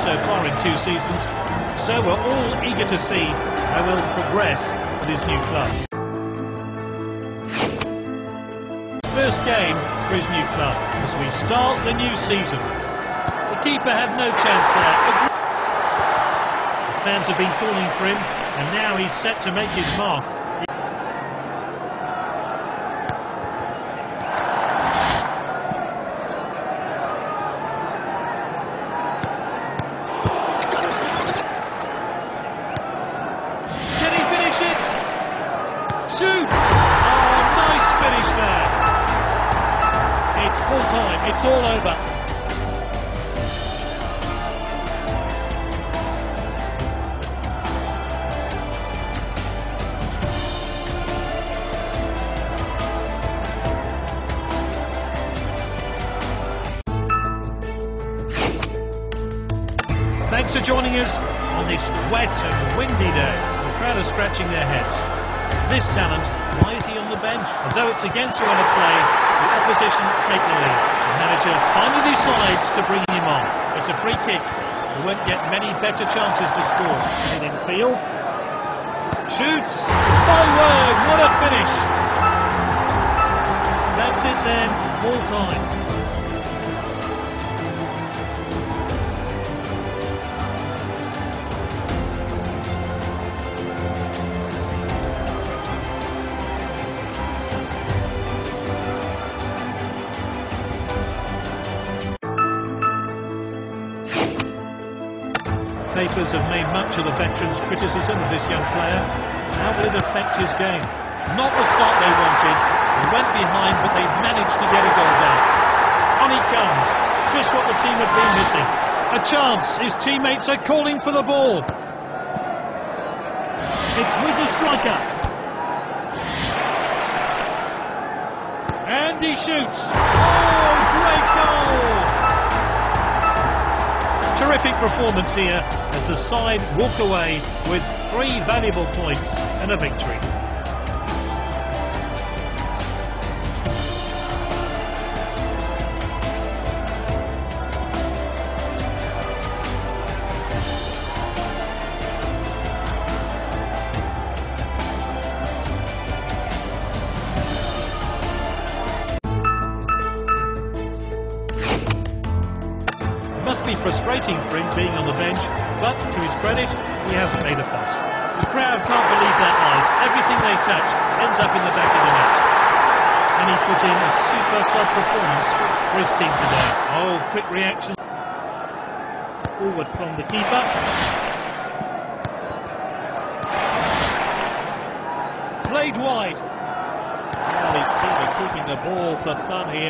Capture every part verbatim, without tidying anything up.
so far in two seasons, so we're all eager to see how he'll progress with his new club. First game for his new club as we start the new season. The keeper had no chance there. The fans have been calling for him, and now he's set to make his mark. Shoots! Oh, nice finish there. It's full time, it's all over. Thanks for joining us on this wet and windy day. The crowd are scratching their heads. This talent, why is he on the bench? Although it's against the run of play, the opposition take the lead. The manager finally decides to bring him on. It's a free kick. He won't get many better chances to score. And in field, shoots. My word, what a finish! That's it then, full time. Papers have made much of the veterans' criticism of this young player. How will it affect his game? Not the start they wanted. They went behind, but they've managed to get a goal down. On he comes. Just what the team had been missing. A chance. His teammates are calling for the ball. It's with the striker. And he shoots. Oh, great goal! Terrific performance here as the side walk away with three valuable points and a victory. Must be frustrating for him being on the bench, but to his credit, he hasn't made a fuss. The crowd can't believe their eyes. Everything they touch ends up in the back of the net. And he put in a super sub-performance for his team today. Oh, quick reaction. Forward from the keeper. Played wide. Well, his team are keeping the ball for fun here.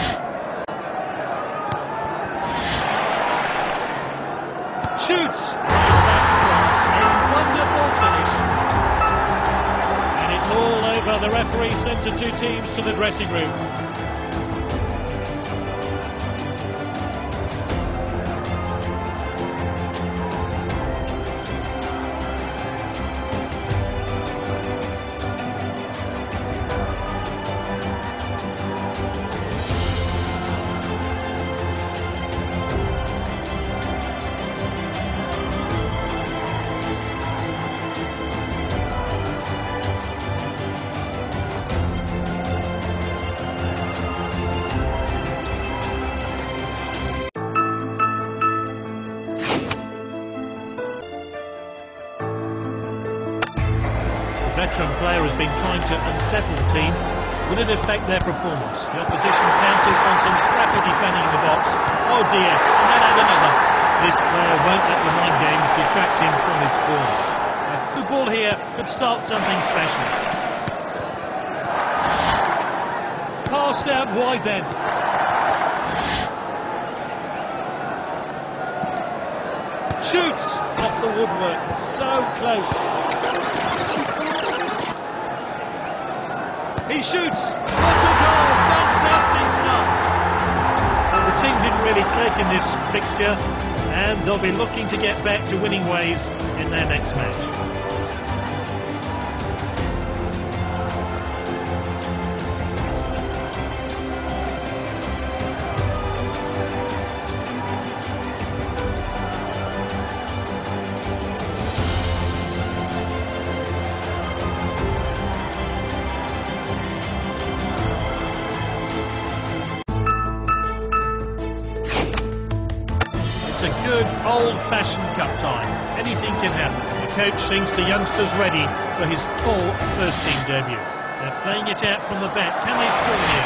Shoots! That's a wonderful finish. And it's all over. The referee sent the two teams to the dressing room. Veteran player has been trying to unsettle the team. Will it affect their performance? The opposition counters on some scrappy defending in the box. Oh dear, and then add another. This player won't let the mind games detract him from his form. A through ball here could start something special. Passed out wide then. Shoots off the woodwork, so close. He shoots! What a goal! Fantastic stuff! Well, the team didn't really click in this fixture, and they'll be looking to get back to winning ways in their next match. old-fashioned cup time. Anything can happen. The coach thinks the youngster's ready for his full first-team debut. They're playing it out from the back. Can they score here?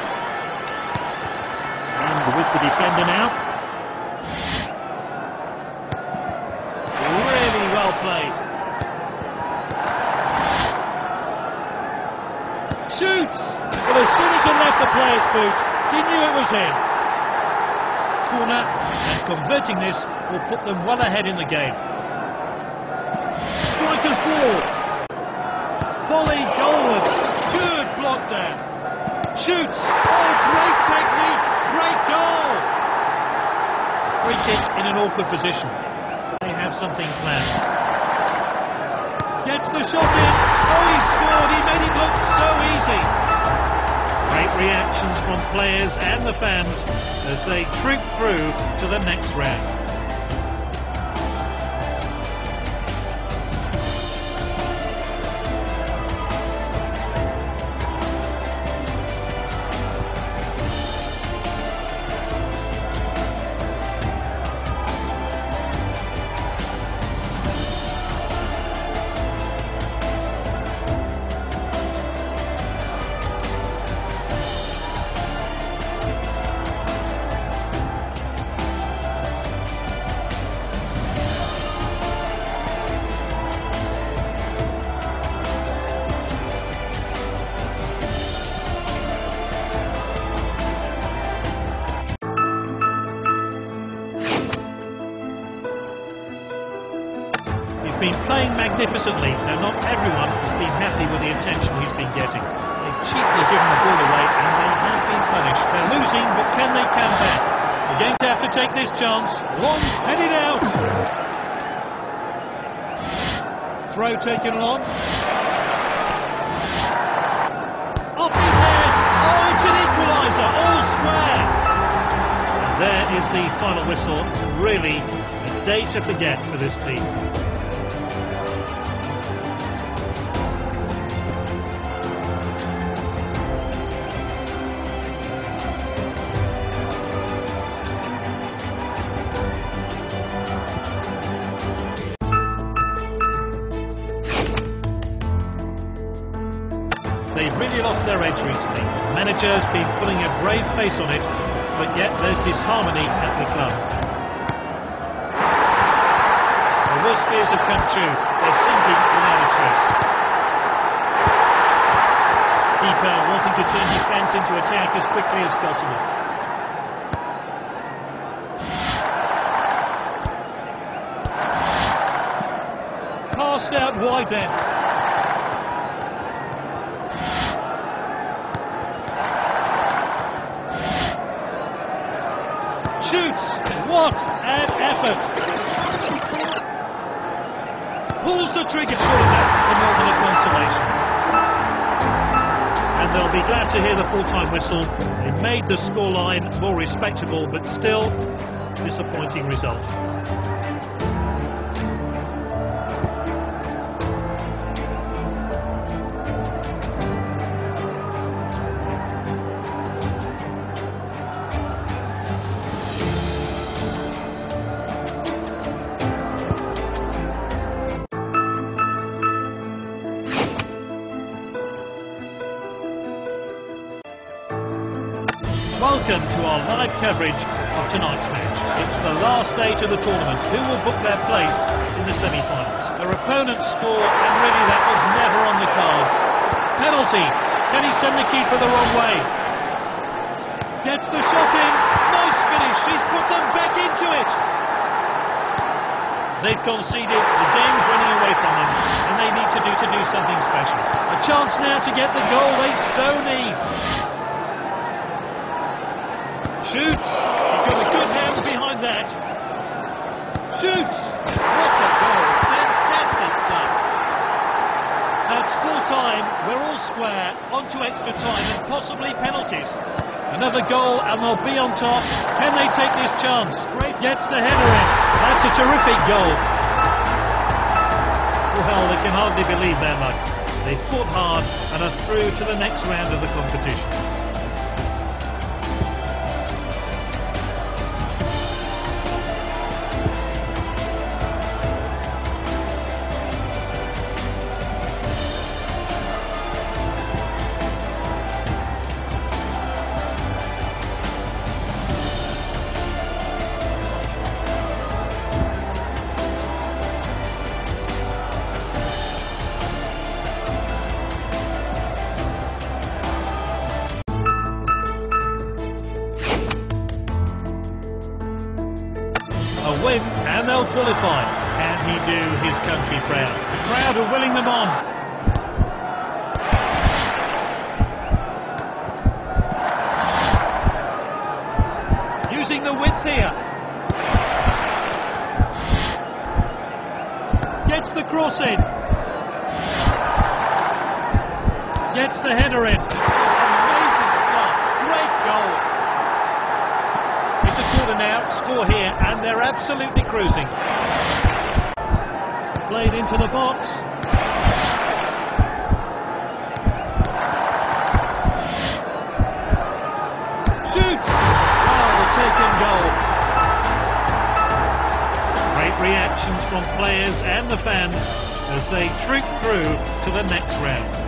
And with the defender now. Really well played. Shoots! But as soon as it left the player's boot, he knew it was in. Corner, and converting this will put them well ahead in the game. Striker's ball. Volley goalwards. Good block there. Shoots. Oh, great technique. Great goal. Free kick in an awkward position. They have something planned. Gets the shot in. Oh, he scored. He made it look so easy. Great reactions from players and the fans as they troop through to the next round. He's been playing magnificently. Now, not everyone has been happy with the attention he's been getting. They've cheaply given the ball away and they have been punished. They're losing, but can they come back? They're going to have to take this chance. Long headed out. Throw taken on. Off his head. Oh, it's an equaliser. All square. And there is the final whistle. Really a day to forget for this team. They've really lost their edge recently. The manager's been putting a brave face on it, but yet there's disharmony at the club. The worst fears have come true. They're sinking without a trace. Keeper wanting to turn defence into attack as quickly as possible. Passed out wide then. Shoots! What an effort! Pulls the trigger. Surely that's for more than a consolation. And they'll be glad to hear the full-time whistle. It made the scoreline more respectable, but still disappointing result. Welcome to our live coverage of tonight's match. It's the last day to the tournament. Who will book their place in the semi-finals? Their opponents score, and really that was never on the cards. Penalty. Can he send the keeper the wrong way? Gets the shot in. Nice finish. He's put them back into it. They've conceded. The game's running away from them, and they need to do to do something special. A chance now to get the goal they so need. Shoots! He's got a good hand behind that. Shoots! What a goal! Fantastic stuff. That's full time. We're all square. On to extra time and possibly penalties. Another goal and they'll be on top. Can they take this chance? Great, gets the header in. That's a terrific goal. Well, they can hardly believe their luck. They fought hard and are through to the next round of the competition. qualifying. Can he do his country proud? The crowd are willing them on. Using the width here. Gets the cross in. Gets the header in. Amazing start. Great goal. It's a quarter now. Score here, and they're absolutely cruising. Played into the box. Shoots! Oh, the taken goal. Great reactions from players and the fans as they troop through to the next round.